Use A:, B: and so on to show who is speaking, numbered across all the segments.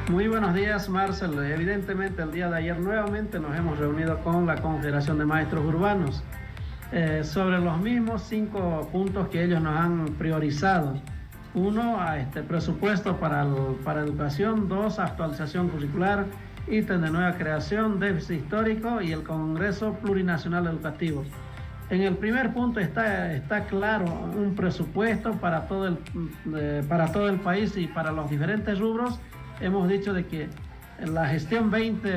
A: Muy buenos días, Marcel. Evidentemente, el día de ayer nuevamente nos hemos reunido con la Confederación de Maestros Urbanos sobre los mismos 5 puntos que ellos nos han priorizado. 1, presupuesto para educación. 2, actualización curricular. Ítem de nueva creación, déficit histórico y el Congreso Plurinacional Educativo. En el primer punto está claro un presupuesto para todo el país y para los diferentes rubros. Hemos dicho de que en la gestión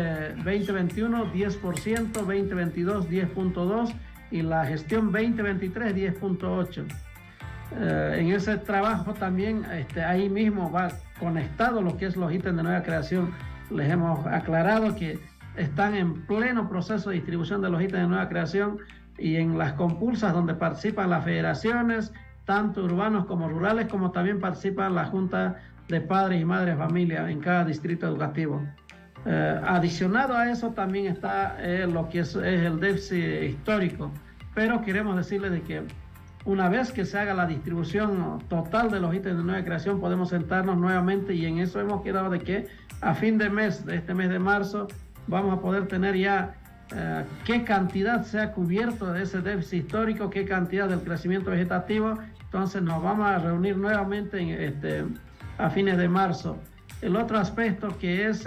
A: 2021 10%, 2022 10.2% y la gestión 2023 10.8%. En ese trabajo también ahí mismo va conectado lo que es los ítems de nueva creación. Les hemos aclarado que están en pleno proceso de distribución de los ítems de nueva creación y en las compulsas donde participan las federaciones, tanto urbanos como rurales, como también participan la Junta de Padres y Madres de Familia en cada distrito educativo. Adicionado a eso también está lo que es el déficit histórico, pero queremos decirles de que una vez que se haga la distribución total de los ítems de nueva creación, podemos sentarnos nuevamente y en eso hemos quedado de que a fin de mes, de este mes de marzo, vamos a poder tener ya qué cantidad se ha cubierto de ese déficit histórico, qué cantidad del crecimiento vegetativo. Entonces nos vamos a reunir nuevamente a fines de marzo. El otro aspecto que es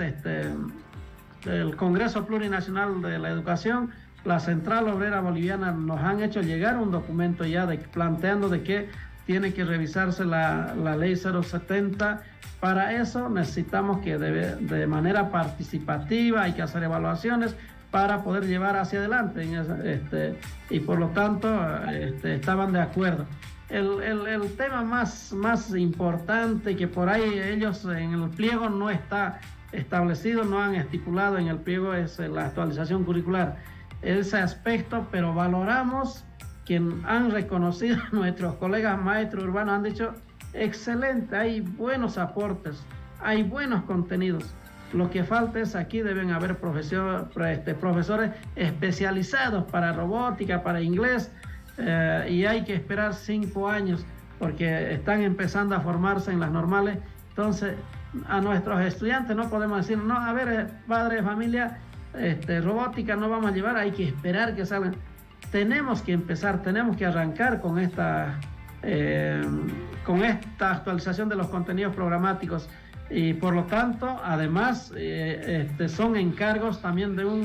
A: el Congreso Plurinacional de la Educación, la Central Obrera Boliviana nos han hecho llegar un documento ya planteando de que tiene que revisarse la ley 070. Para eso necesitamos que de manera participativa hay que hacer evaluaciones para poder llevar hacia adelante y por lo tanto estaban de acuerdo. El tema más importante que por ahí ellos en el pliego no está establecido, no han estipulado en el pliego, es la actualización curricular. Ese aspecto, pero valoramos que han reconocido nuestros colegas maestros urbanos, han dicho excelente, hay buenos aportes, hay buenos contenidos. Lo que falta es aquí deben haber profesores especializados para robótica, para inglés, y hay que esperar 5 años porque están empezando a formarse en las normales. Entonces a nuestros estudiantes no podemos decir, no, a ver, padre de familia, robótica no vamos a llevar, hay que esperar que salgan. Tenemos que empezar, tenemos que arrancar con esta actualización de los contenidos programáticos y por lo tanto además son encargos también de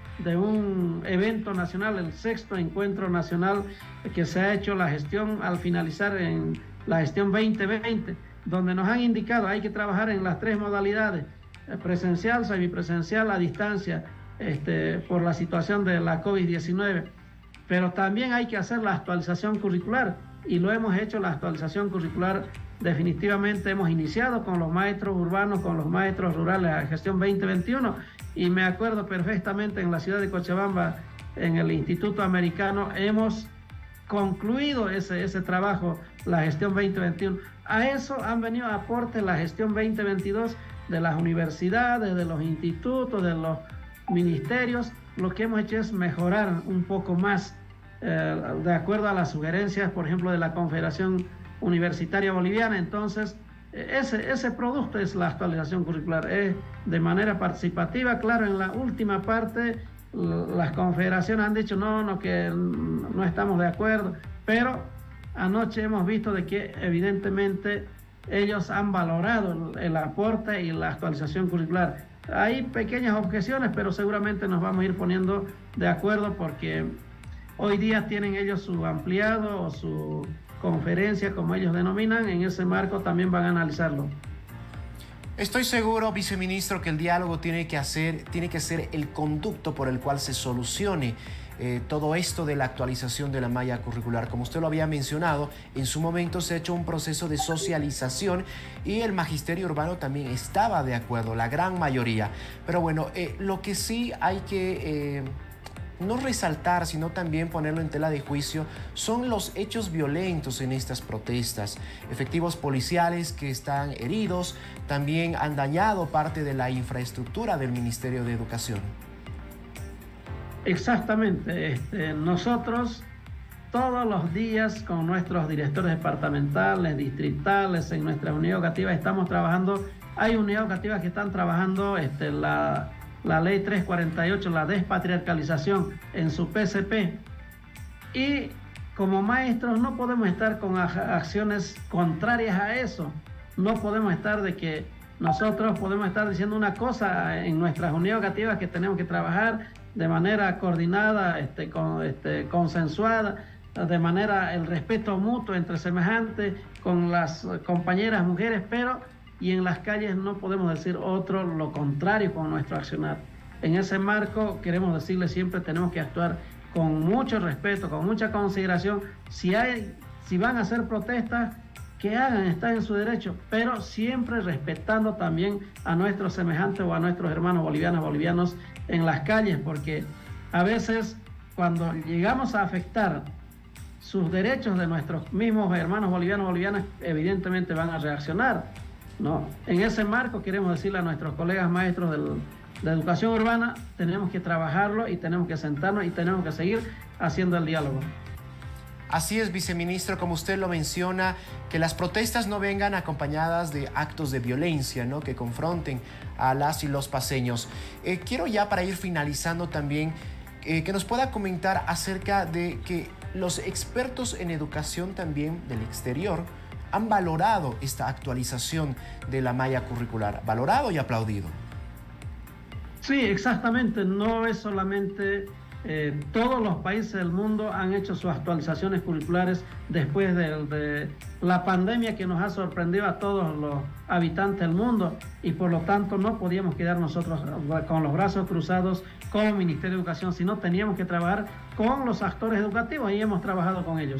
A: un evento nacional, el 6º encuentro nacional que se ha hecho la gestión al finalizar en la gestión 2020, donde nos han indicado hay que trabajar en las 3 modalidades, presencial, semipresencial, a distancia, por la situación de la COVID-19, pero también hay que hacer la actualización curricular y lo hemos hecho, la actualización curricular definitivamente hemos iniciado con los maestros urbanos, con los maestros rurales, la gestión 2021 y me acuerdo perfectamente en la ciudad de Cochabamba, en el Instituto Americano, hemos concluido ese trabajo, la gestión 2021. A eso han venido aportes la gestión 2022 de las universidades, de los institutos, de los ministerios. Lo que hemos hecho es mejorar un poco más de acuerdo a las sugerencias, por ejemplo, de la Confederación Universitaria Boliviana. Entonces, ese producto es la actualización curricular, es de manera participativa. Claro, en la última parte las confederaciones han dicho que no estamos de acuerdo, pero anoche hemos visto de que evidentemente ellos han valorado el aporte y la actualización curricular. Hay pequeñas objeciones, pero seguramente nos vamos a ir poniendo de acuerdo porque hoy día tienen ellos su ampliado o su conferencia, como ellos denominan. En ese marco también van a analizarlo.
B: Estoy seguro, viceministro, que el diálogo tiene que ser el conducto por el cual se solucione todo esto de la actualización de la malla curricular. Como usted lo había mencionado, en su momento se ha hecho un proceso de socialización y el magisterio urbano también estaba de acuerdo, la gran mayoría. Pero bueno, lo que sí hay que no resaltar, sino también ponerlo en tela de juicio, son los hechos violentos en estas protestas. Efectivos policiales que están heridos, también han dañado parte de la infraestructura del Ministerio de Educación.
A: Exactamente. Nosotros todos los días con nuestros directores departamentales, distritales, en nuestra unidad educativa, estamos trabajando Hay unidades educativas que están trabajando la ley 348, la despatriarcalización en su PCP. Y como maestros no podemos estar con acciones contrarias a eso. No podemos estar de que nosotros podemos estar diciendo una cosa en nuestras unidades educativas que tenemos que trabajar de manera coordinada, consensuada, de manera el respeto mutuo entre semejantes con las compañeras mujeres, pero y en las calles no podemos decir lo contrario con nuestro accionar. En ese marco queremos decirle siempre tenemos que actuar con mucho respeto, con mucha consideración. Si van a hacer protestas, que hagan, están en su derecho, pero siempre respetando también a nuestros semejantes o a nuestros hermanos bolivianos en las calles, porque a veces cuando llegamos a afectar sus derechos de nuestros mismos hermanos bolivianas, evidentemente van a reaccionar, ¿no? En ese marco queremos decirle a nuestros colegas maestros de educación urbana, tenemos que trabajarlo y tenemos que sentarnos y tenemos que seguir haciendo el diálogo.
B: Así es, viceministro, como usted lo menciona, que las protestas no vengan acompañadas de actos de violencia, ¿no? Que confronten a las y los paceños. Quiero ya para ir finalizando también que nos pueda comentar acerca de que los expertos en educación también del exterior han valorado esta actualización de la malla curricular, valorado y aplaudido.
A: Sí, exactamente, no es solamente... todos los países del mundo han hecho sus actualizaciones curriculares después de la pandemia que nos ha sorprendido a todos los habitantes del mundo, y por lo tanto no podíamos quedar nosotros con los brazos cruzados como Ministerio de Educación, sino teníamos que trabajar con los actores educativos y hemos trabajado con ellos.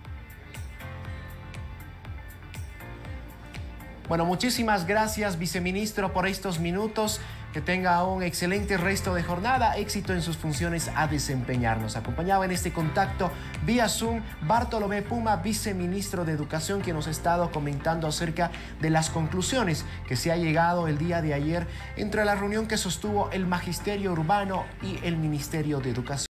B: Bueno, muchísimas gracias, viceministro, por estos minutos. Que tenga un excelente resto de jornada, éxito en sus funciones a desempeñar. Nos acompañaba en este contacto vía Zoom Bartolomé Puma, viceministro de Educación, que nos ha estado comentando acerca de las conclusiones que se ha llegado el día de ayer entre la reunión que sostuvo el Magisterio Urbano y el Ministerio de Educación.